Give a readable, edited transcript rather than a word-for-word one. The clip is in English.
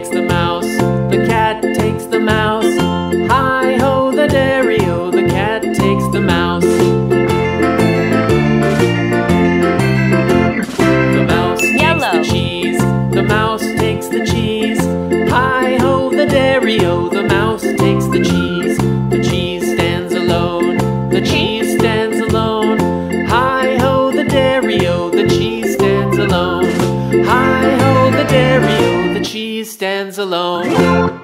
takes the mouse, the cat takes the mouse. Hi-ho, the dairy-o, the cat takes the mouse. The mouse takes the cheese, the mouse takes the cheese. Hi-ho, the dairy-o, the mouse takes the cheese. The cheese stands alone, the cheese stands alone. Hi-ho, the dairy-o, the cheese stands alone. Hi-ho, the dairy-o, the cheese stands alone.